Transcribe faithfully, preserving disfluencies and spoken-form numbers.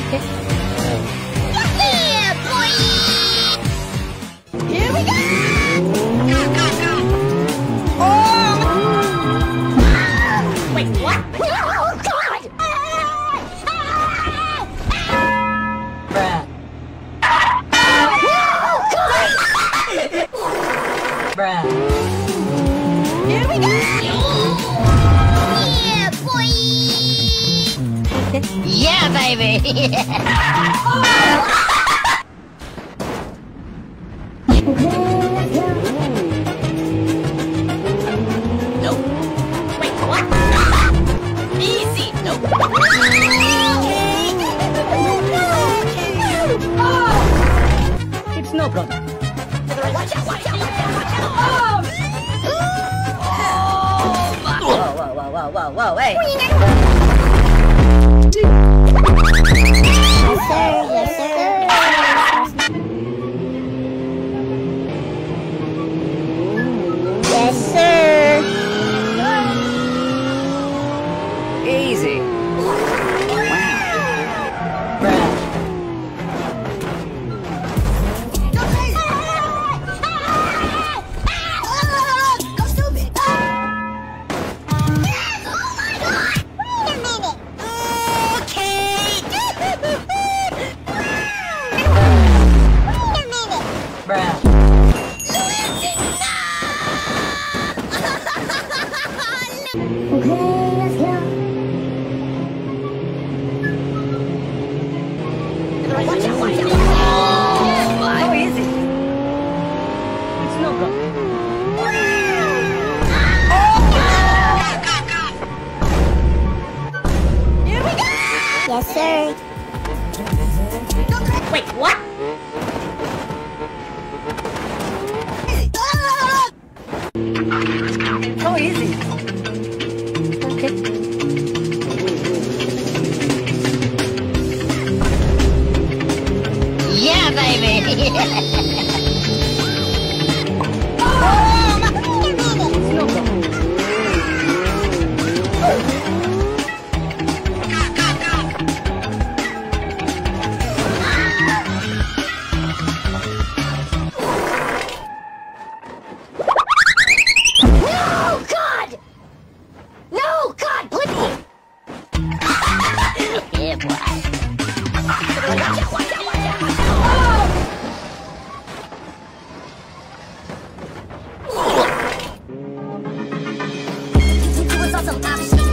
Yeah, boy! Here we go! Go, go, go! Oh! Wait, what? Oh, God! Bruh. Bruh. Here we go! Yeah, boy! Yeah, baby! Nope. Wait, what? Easy! Nope. It's no problem. Watch out, watch out, watch out, watch out! Whoa, whoa, whoa, whoa, whoa, whoa, hey! Yes, sir, yes, sir. Yes, sir. Easy. Wow. Bruh. Go stupid. Oh my God! Wait a minute. Okay. Wait a minute. Bruh. Listen now. Okay, let's go. Watch out, watch out. So easy. It's no problem. Here we go. Yes, sir. Wait, what? So easy. Okay. Yeah, baby. Oh, wait a minute. It's no problem. No, God! No, God, please! Yeah, boy. Watch out, watch out, watch out, watch out! Oh! You do some pop shit.